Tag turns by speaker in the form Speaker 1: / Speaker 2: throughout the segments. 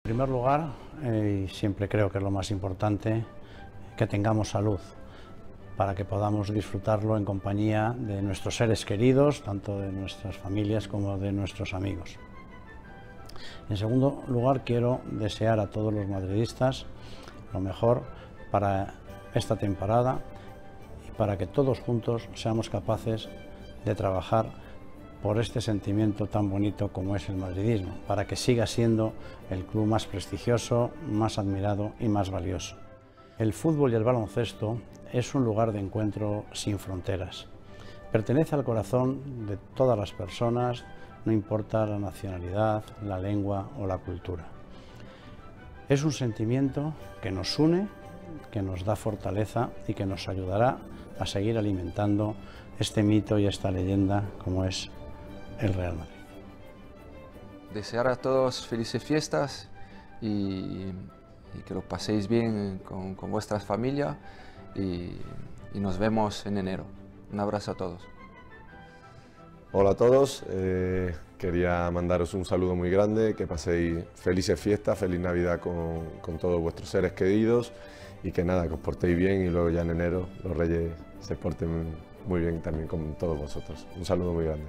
Speaker 1: En primer lugar, y siempre creo que es lo más importante, que tengamos salud para que podamos disfrutarlo en compañía de nuestros seres queridos, tanto de nuestras familias como de nuestros amigos. En segundo lugar, quiero desear a todos los madridistas lo mejor para esta temporada y para que todos juntos seamos capaces de trabajar por este sentimiento tan bonito como es el madridismo, para que siga siendo el club más prestigioso, más admirado y más valioso. El fútbol y el baloncesto es un lugar de encuentro sin fronteras. Pertenece al corazón de todas las personas, no importa la nacionalidad, la lengua o la cultura. Es un sentimiento que nos une, que nos da fortaleza y que nos ayudará a seguir alimentando este mito y esta leyenda como es el Real Madrid.
Speaker 2: Desear a todos felices fiestas y que lo paséis bien con vuestras familias y nos vemos en enero. Un abrazo a todos.
Speaker 3: Hola a todos, quería mandaros un saludo muy grande, que paséis felices fiestas, feliz Navidad con todos vuestros seres queridos y que nada, que os portéis bien y luego ya en enero los Reyes se porten muy bien también con todos vosotros. Un saludo muy grande.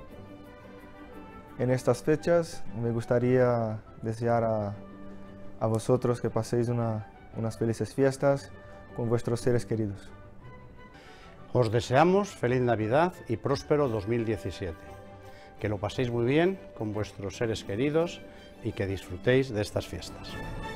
Speaker 4: En estas fechas me gustaría desear a vosotros que paséis unas felices fiestas con vuestros seres queridos.
Speaker 1: Os deseamos feliz Navidad y próspero 2017. Que lo paséis muy bien con vuestros seres queridos y que disfrutéis de estas fiestas.